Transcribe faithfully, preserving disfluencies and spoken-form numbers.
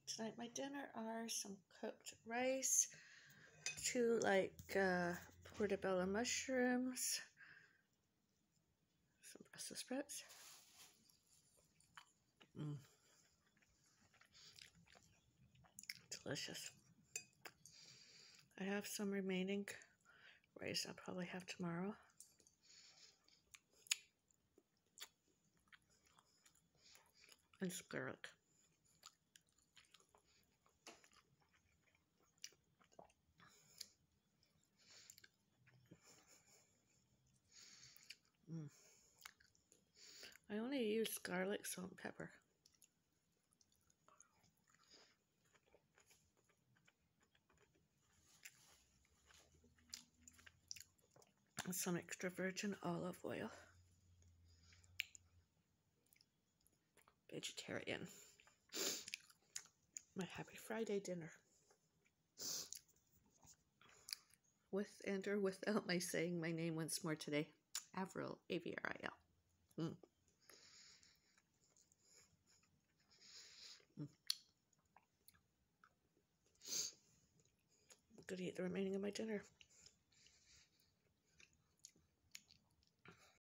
Tonight my dinner are some cooked rice, two like uh, portobello mushrooms, some Brussels sprouts. Mm. Delicious. I have some remaining rice I'll probably have tomorrow. And some garlic. Mm. I only use garlic, salt, and pepper. And some extra virgin olive oil. Vegetarian. My Happy Friday dinner. With and or without my saying my name once more today. Avril, A V R I L. Mm. Mm. I'm going to eat the remaining of my dinner.